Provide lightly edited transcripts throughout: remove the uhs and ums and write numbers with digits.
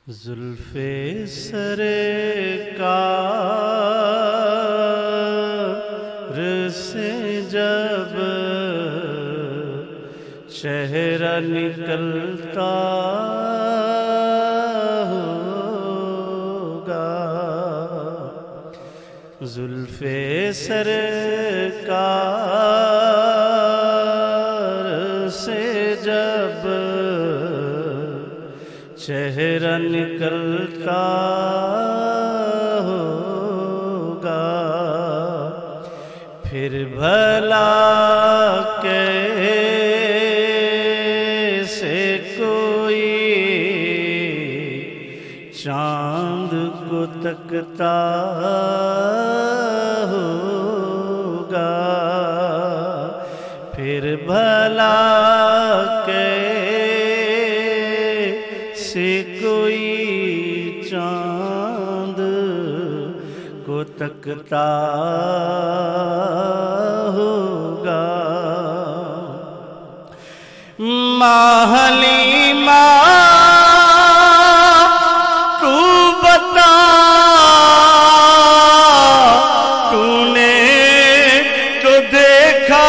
زلف سرکار سے جب چہرہ نکلتا ہوگا، زلف سرکار سے جب چہرہ نکلتا ہوگا، پھر بھلا کیسے کوئی چاند کو تکتا ہوگا، پھر بھلا سے کوئی چاند کو تکتا ہوگا۔ حلیمہ تو بتا، تو نے تو دیکھا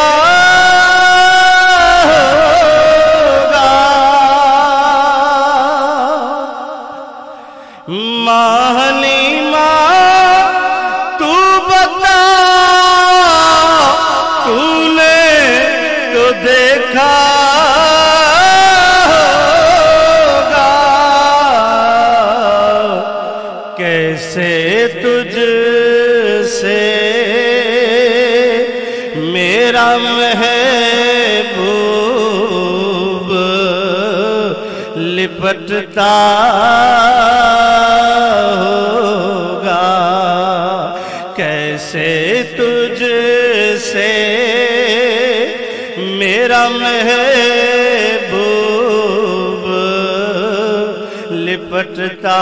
حلیمہ تو بتا، تو نے تو دیکھا ہوگا، کیسے تجھ سے میرا محبوب لپٹتا ہوگا، کیسے تجھ سے میرا محبوب لپٹتا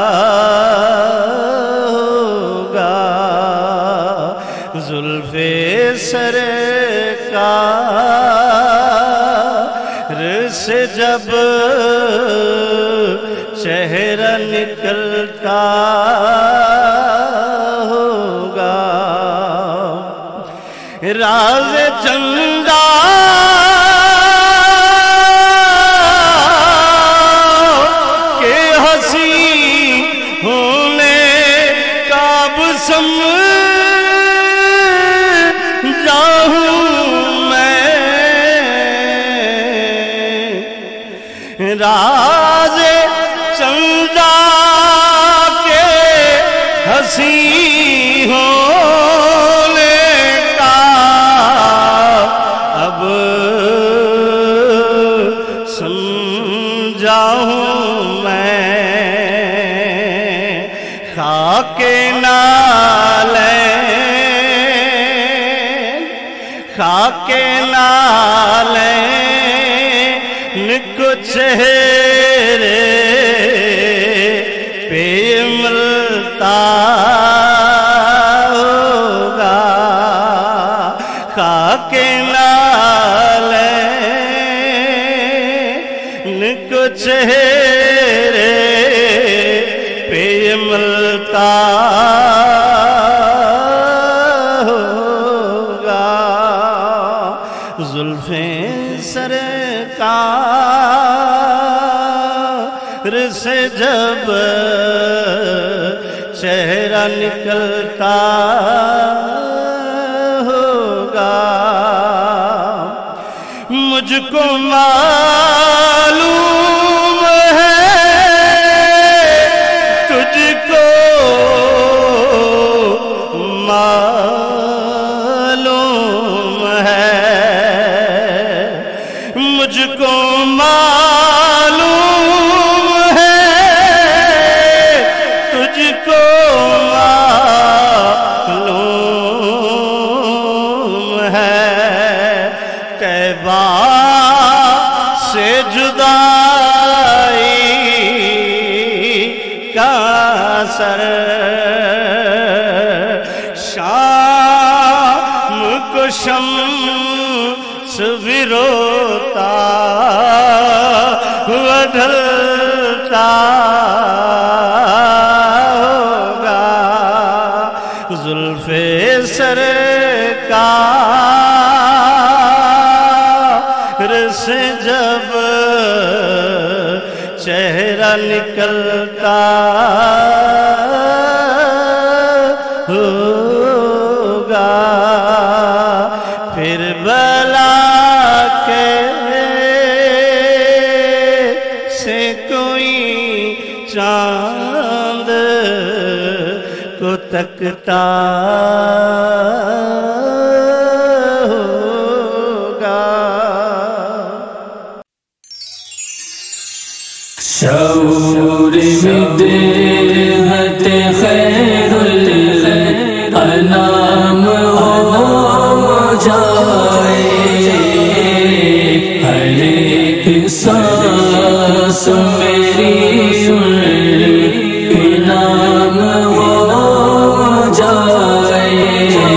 ہوگا، زلف سرکار سے جب چہرہ نکلتا ہوگا، راز چندہ کے ہنسی ہونے کا اب سمجھا ہوں میں، راز چندہ کے ہنسی ہونے کا اب سمجھا ہوں میں، خاک نالین، خاک نالین کو چہرے پہ ملتا ہوگا، خاک نالین کو چہرے پہ ملتا ہوگا، زلف سرکار سے جب چہرہ نکلتا ہوگا، مجھ کو معلوم ہے تجھ کو معلوم ہے، مجھ کو معلوم ہے تجھ کو معلوم ہے، طیبہ سے جدائی کا اثر شام کو شمس بھی روتا ہوا ڈھلتا نکلتا ہوگا، پھر بلا کے سے کوئی چاند کو تکتا ہوگا۔ شعور بدعت خیر الانام ہو جائے، ہر ایک سانس میری ان کے نام ہو جائے،